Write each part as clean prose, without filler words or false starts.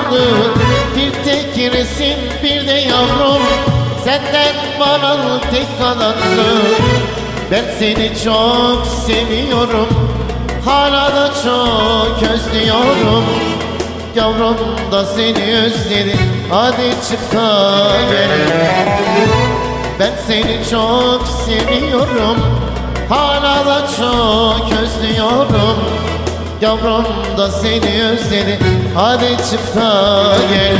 kaldı. Bir tek resim bir de yavrum, senden bana tek kalandı. Ben seni çok seviyorum, hala da çok özlüyorum. Yavrum da seni özledim, hadi çık da gel. Ben seni çok seviyorum, hala da çok özlüyorum. Yavrum da seni özledim, hadi çık da gel.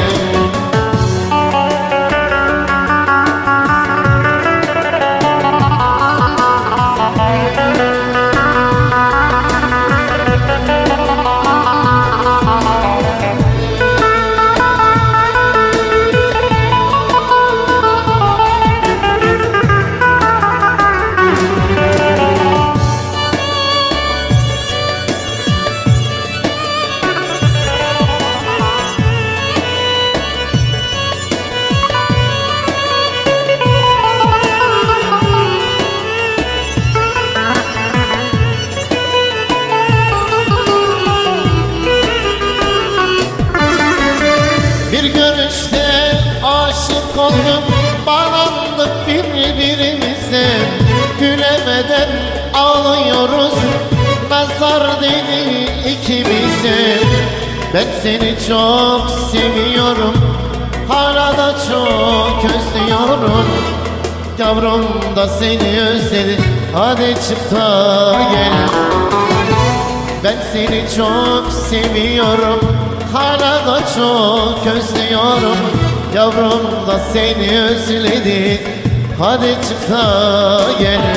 Bir görüşte aşık oldum, bağlandık birbirimize. Gülemeden ağlıyoruz, nazar dedi ikimize. Ben seni çok seviyorum, hala da çok özlüyorum. Yavrum da seni özledi, hadi çık da gel. Ben seni çok seviyorum, hala da çok özlüyorum. Yavrum da seni özledi, hadi çık da gel.